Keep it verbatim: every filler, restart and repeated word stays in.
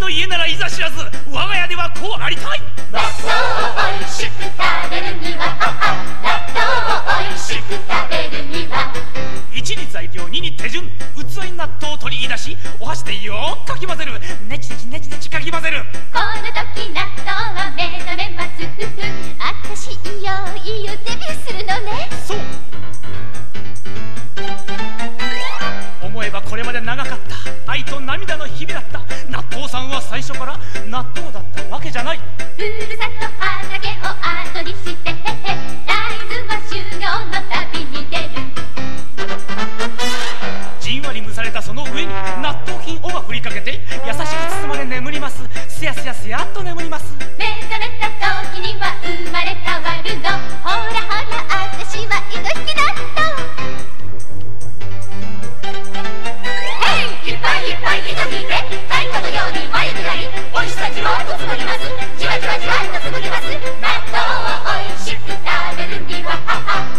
家ならいざ知らず、我が家ではこうありたい。 納豆をおいしく食べるには、納豆をおいしく食べるには、 いちに材料、にに手順。器に納豆を取り出し、お箸でよーくかき混ぜる。ねちねちねちねちかき混ぜる。 この時納豆は目覚めます。ふふ、あたしいよいよデビューするのね。 そう思えばこれまで長かった愛と涙の日々だった。納豆さんは最初から納豆だったわけじゃない。 ふるさと畑を後にして、大豆は修行の旅に出る。 じんわり蒸されたその上に納豆菌をが振りかけて、優しく包まれ眠ります。すやすやすやっと眠ります。 目覚めた時には生まれ変わるの。ほらほらあたしは愛しき納豆。いっぱいいっぱい糸引いて、太鼓のように眉毛がり、おいしさじわっと紡ぎます。じわじわじわっと紡ぎます。納豆をおいしく食べるには、はは